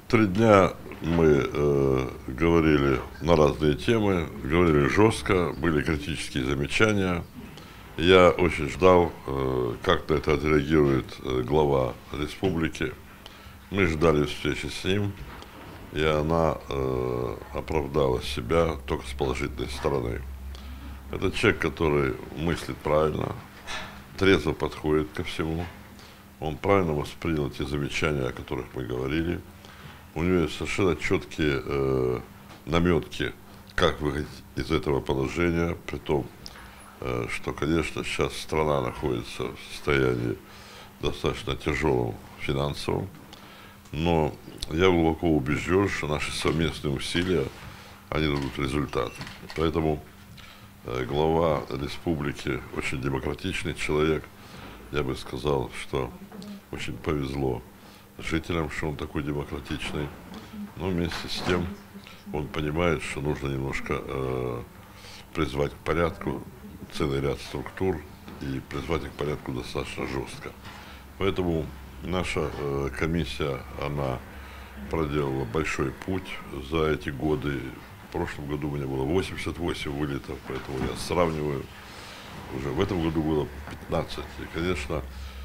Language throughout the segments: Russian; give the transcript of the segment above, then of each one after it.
3 дня мы говорили на разные темы, говорили жестко, были критические замечания. Я очень ждал, как на это отреагирует глава республики. Мы ждали встречи с ним, и она оправдала себя только с положительной стороны. Это человек, который мыслит правильно, трезво подходит ко всему. Он правильно воспринял те замечания, о которых мы говорили. У него есть совершенно четкие наметки, как выходить из этого положения, при том, что, конечно, сейчас страна находится в состоянии достаточно тяжелом финансовом, но я глубоко убежден, что наши совместные усилия, они дадут результат. Поэтому глава республики очень демократичный человек. Я бы сказал, что очень повезло жителям, что он такой демократичный. Но вместе с тем он понимает, что нужно немножко призвать к порядку целый ряд структур и призвать их к порядку достаточно жестко. Поэтому наша комиссия, она проделала большой путь за эти годы. В прошлом году у меня было 88 вылетов, поэтому я сравниваю. Уже в этом году было 15. И, конечно,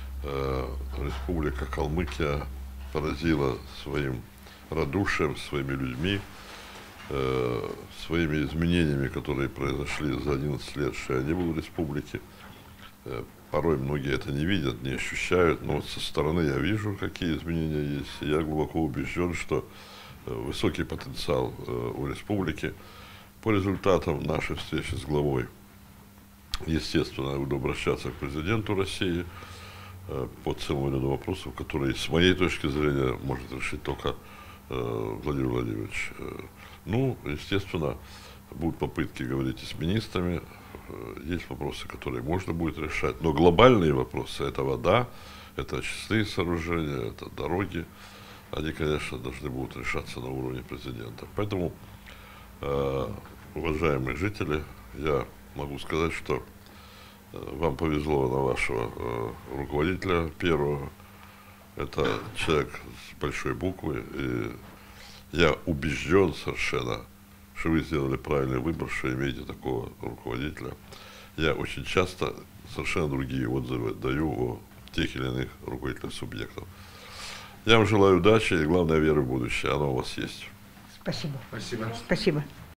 Республика Калмыкия поразила своим радушием, своими людьми, своими изменениями, которые произошли за 11 лет, что я не был в республике. Порой многие это не видят, не ощущают, но вот со стороны я вижу, какие изменения есть. И я глубоко убежден, что высокий потенциал у республики. По результатам нашей встречи с главой, естественно, я буду обращаться к президенту России по целому ряду вопросов, которые, с моей точки зрения, может решить только Владимир Владимирович. Ну, естественно, будут попытки говорить и с министрами. Есть вопросы, которые можно будет решать. Но глобальные вопросы – это вода, это очистные сооружения, это дороги. Они, конечно, должны будут решаться на уровне президента. Поэтому, уважаемые жители, я могу сказать, что вам повезло на вашего руководителя первого. Это человек с большой буквы. И я убежден совершенно, что вы сделали правильный выбор, что имеете такого руководителя. Я очень часто совершенно другие отзывы даю о тех или иных руководителях субъектов. Я вам желаю удачи и, главное, веры в будущее. Она у вас есть. Спасибо. Спасибо. Спасибо.